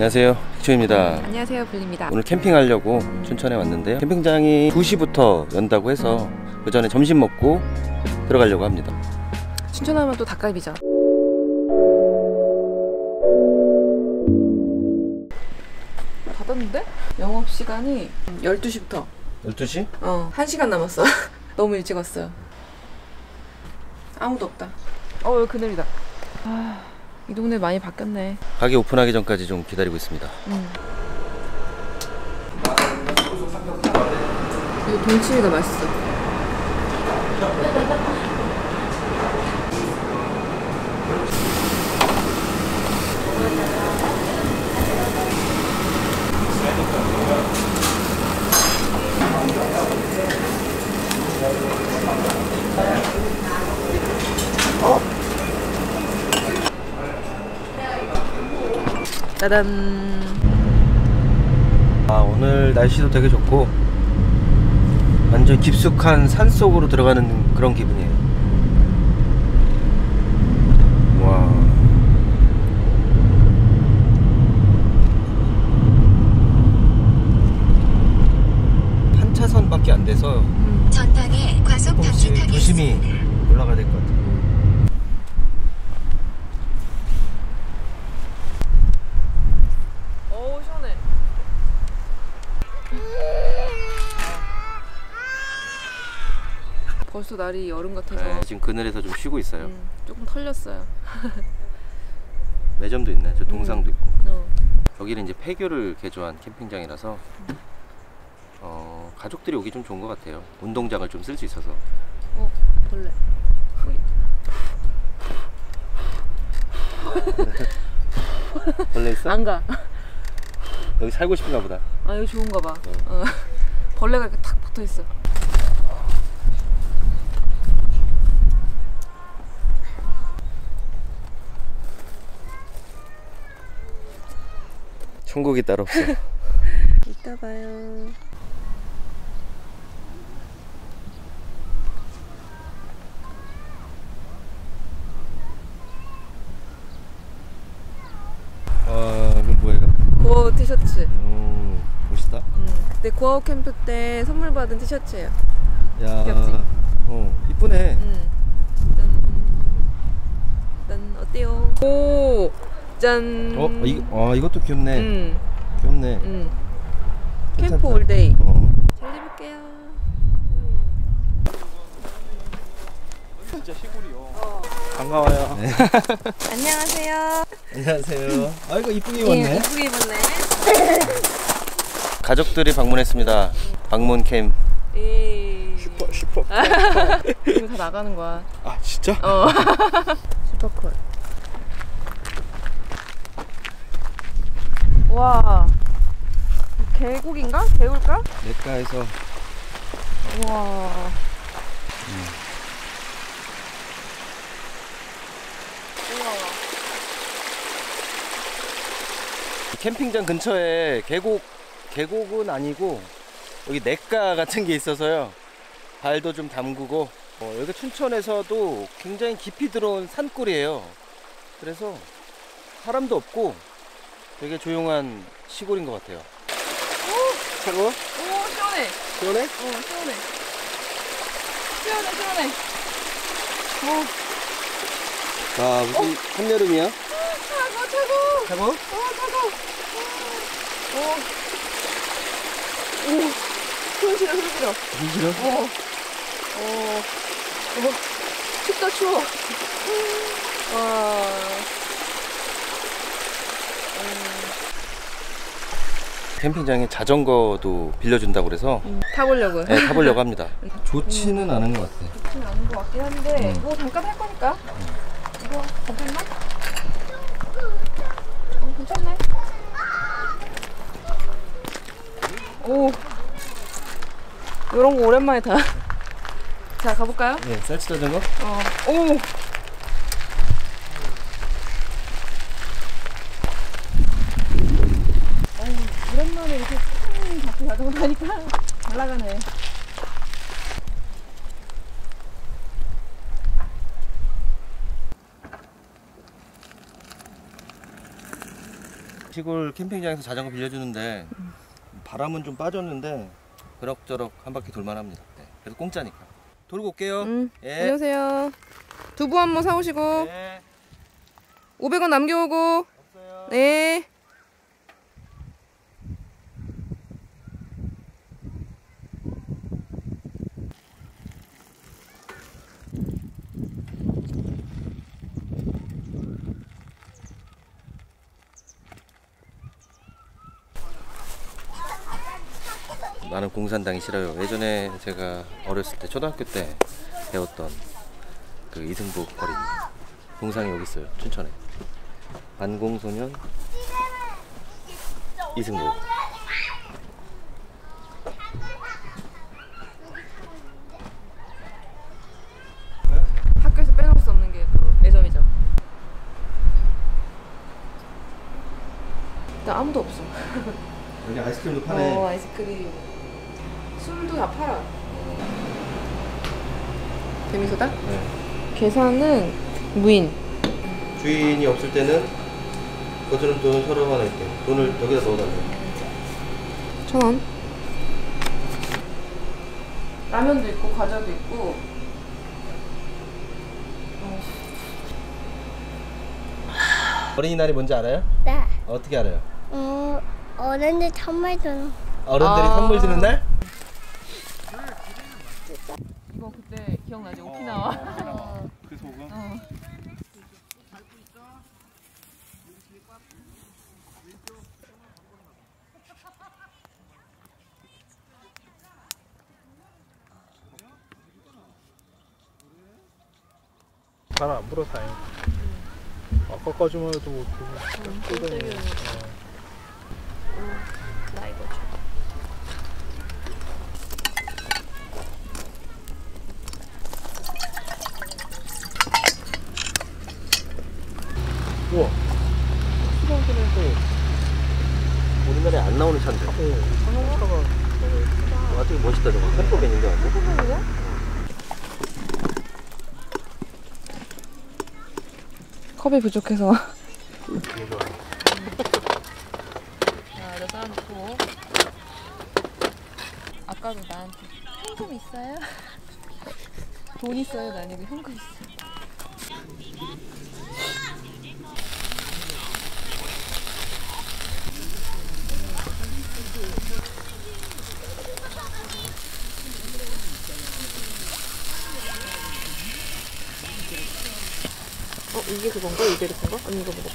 안녕하세요, 픽초입니다. 안녕하세요, 블리입니다. 오늘 캠핑하려고 춘천에 왔는데요. 캠핑장이 2시부터 연다고 해서 그 전에 점심 먹고 들어가려고 합니다. 춘천하면 또 닭갈비죠. 닫았는데? 영업시간이 12시부터 12시? 1시간 남았어. 너무 일찍 왔어요. 아무도 없다. 여기 그늘이다. 이 동네 많이 바뀌었네. 가게 오픈하기 전까지 좀 기다리고 있습니다. 이거 동치미가 맛있어. 짜잔. 오늘 날씨도 되게 좋고 완전 깊숙한 산 속으로 들어가는 그런 기분이에요. 와. 한 차선밖에 안 돼서 전방에 과속 조금씩 조심히 올라가야 될 것 같아요. 시원해. 벌써 날이 여름 같아서. 네, 지금 그늘에서 좀 쉬고 있어요. 조금 털렸어요. 매점도 있네. 저 동상도 있고. 어. 여기는 이제 폐교를 개조한 캠핑장이라서 가족들이 오기 좀 좋은 것 같아요. 운동장을 좀 쓸 수 있어서. 벌레. 벌레 있어? 안 가. 여기 살고 싶은가 보다. 여기 좋은가 봐. 벌레가 이렇게 탁 붙어 있어. 천국이 따로 없어. 이따 봐요. 이건 뭐예요? 고아우 티셔츠. 멋있다. 근데 고아우 캠프 때 선물 받은 티셔츠예요. 야, 귀엽지? 이쁘네. 짠, 어때요? 오, 짠. 이것도 귀엽네. 귀엽네. 캠프 올데이. 잘 입을게요. 진짜 시골이요. 반가워요. 네. 안녕하세요. 안녕하세요. 이거 이쁘게 입었네. 이쁘게 입었네. 가족들이 방문했습니다. 방문 캠. 슈퍼. 이거 다 나가는 거야. 진짜? 슈퍼콜. 와, 계곡인가? 개울가? 냇가에서. 와. 캠핑장 근처에 계곡은 아니고 여기 냇가 같은 게 있어서요. 발도 좀 담그고 여기 춘천에서도 굉장히 깊이 들어온 산골이에요. 그래서 사람도 없고 되게 조용한 시골인 것 같아요. 차가워? 시원해. 시원해? 시원해. 무슨 한여름이야? 차가워. 차가워? 차가워. 손 실어. 춥다, 추워. 와. 캠핑장에 자전거도 빌려준다고 그래서 타보려고요. 네, 타보려고 합니다. 좋지는 않은 것 같아. 좋지는 않은 것 같긴 한데 뭐 잠깐 할 거니까 이거 괜찮나? 괜찮네. 요런 거 오랜만에 타. 자, 가볼까요? 네, 쌀치 자전거? 오랜만에 이렇게 큰 바퀴 자전거 타니까 잘 나가네. 시골 캠핑장에서 자전거 빌려주는데 바람은 좀 빠졌는데 그럭저럭 한 바퀴 돌만합니다. 네. 그래도 공짜니까. 돌고 올게요. 예. 안녕하세요. 두부 한 모 사오시고 네. 500원 남겨오고. 없어요. 네. 나는 공산당이 싫어요. 예전에 제가 어렸을 때 초등학교 때 배웠던 그 이승복 거리입니다. 동상이 여기 있어요. 춘천에. 반공소년 이승복. 학교에서 빼놓을 수 없는 게 바로 매점이죠. 나 아무도 없어. 여기 아이스크림도 파네. 아이스크림. 술도 다 팔아. 재미소다? 네. 계산은 무인. 주인이 없을 때는 거주는 돈을 서로 하나 있게 돈을 여기다 넣어달래요. 1,000원. 라면도 있고 과자도 있고. 어린이날이 뭔지 알아요? 네. 어떻게 알아요? 어른들 선물 주는. 어른들이 아. 선물 주는 날? 이거 그때 기억나지? 오키나와. 그 소금? 잘 안 불어 다행이다. 꺾어주면 해도 못 뜯어내. 나 이거 줘. 우와. 수동차에서 우리나라에 안 나오는 차인데. 자동차가 와, 되게 멋있다 저거. 템포벤인데 완전. 컵이 부족해서. 되게 좋아. 자, 여기다 쌓아놓고. 아까도 나한테 현금 있어요? 돈 있어요? 나 아니고 현금 있어요. 이게 그건가? 이게 그건가? 아니 이거 먹어.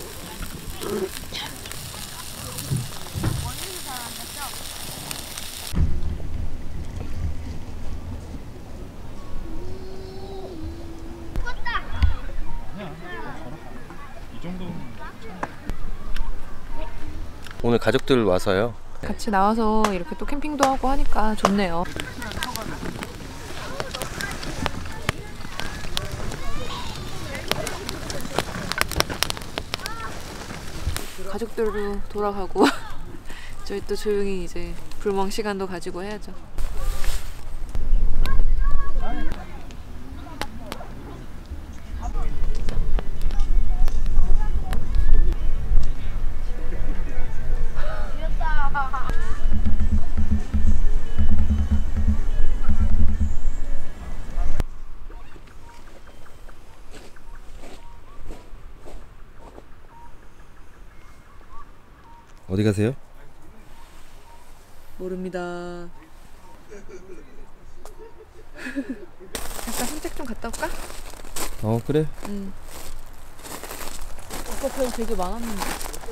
이 정도는 오늘 가족들 와서요. 같이 나와서 이렇게 또 캠핑도 하고 하니까 좋네요. 가족들도 돌아가고 저희 또 조용히 이제 불멍 시간도 가지고 해야죠. 어디 가세요? 모릅니다. 잠깐 산책 좀 갔다 올까? 그래. 응. 아까 별 되게 많았는데.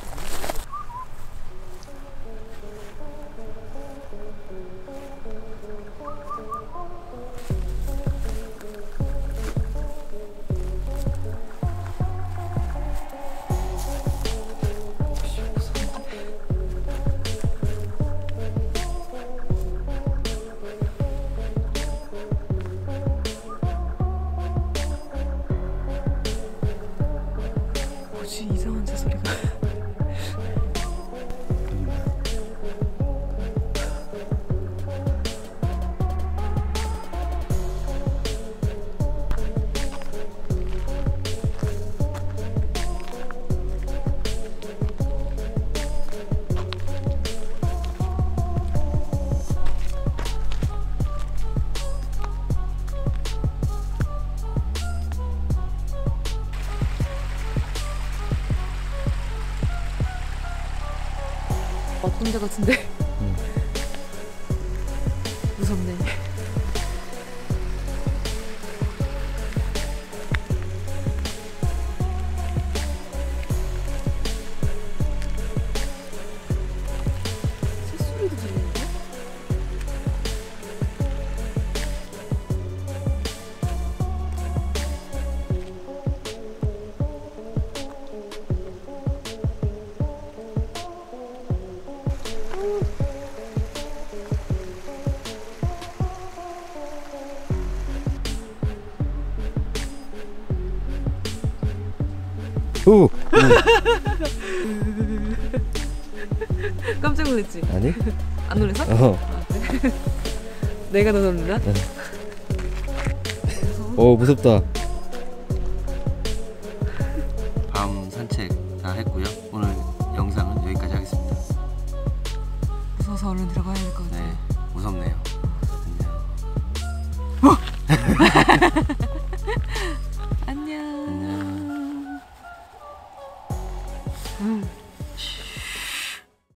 뭐지 이상한 새 소리가. 혼자 같은데. 응. 무섭네. 새소리도 들리는데? 오! 깜짝 놀랐지? 아니? 안 놀랐어? 어. 내가 더 놀랐나? 무섭다. 밤 산책 다 했고요. 오늘 영상은 여기까지 하겠습니다. 무서워서 얼른 들어가야 될 것 같아. 네, 무섭네요.